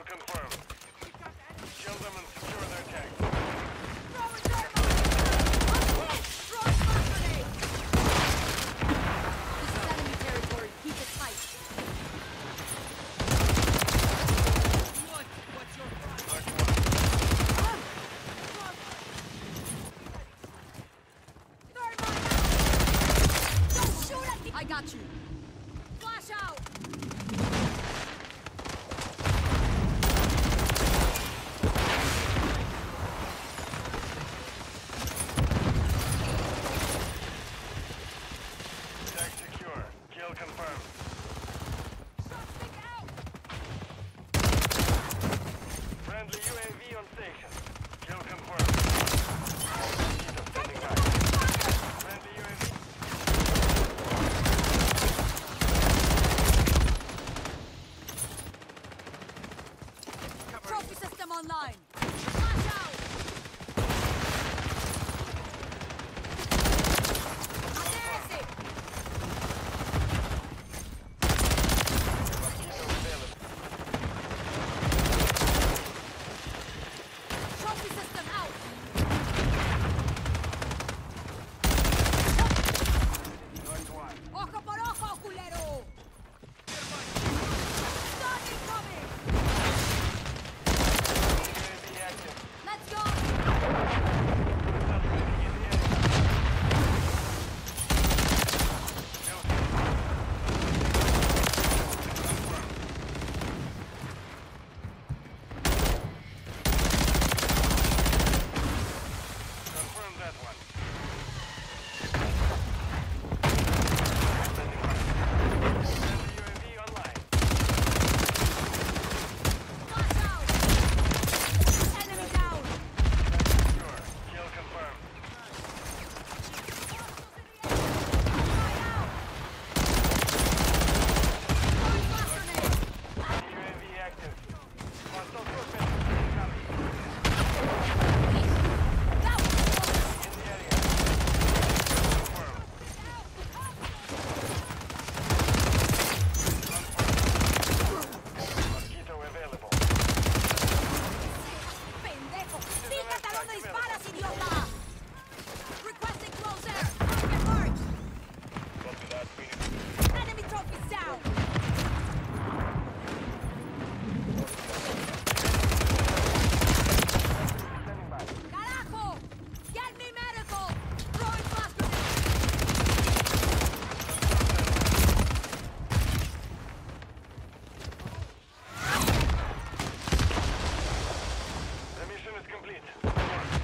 confirmed. Kill them and secure their tank. Throwing thermite! I'm hit! Throwing flash grenade! This is enemy territory. Keep it tight. What's your price? Don't shoot at me! I got you. Flash out! Tank secure. Kill confirmed. Suspect out! Friendly UAV on station. Kill confirmed. Mosquito standing by. Friendly UAV. Trophy system online. Flash out! Adherese! Mosquito available. Trophy system out! North one. Ojo por ojo, culero! Stun incoming! UAV active. Let's go! Suspect in the area. Kill confirmed. Confirm that one. Standing by. Friendly UAV online. Flash out! Enemy down! Secure. Kill confirmed. Fire out! Throwing flash grenade! UAV active. Hostile torpedo incoming. That was In the area. Confirmed. Mosquito available. pendejo! ¡Fíjate a dónde disparas, idiota! Requesting close air! Target marked! Copy that, Phoenix. Enemy trophies down! Standing by. Carajo! Get me medical! Throwing flash grenade! The mission is complete. Good work.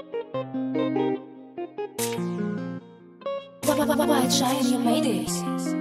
Why, Shine, you made it.